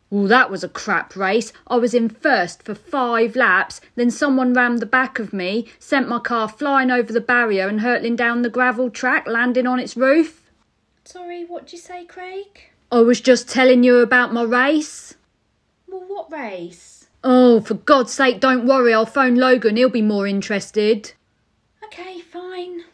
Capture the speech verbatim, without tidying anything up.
Well, that was a crap race. I was in first for five laps, then someone rammed the back of me, sent my car flying over the barrier and hurtling down the gravel track, landing on its roof. Sorry, what'd you say, Craig? I was just telling you about my race. Well, what race? Oh, for God's sake, don't worry, I'll phone Logan, he'll be more interested. Okay, fine.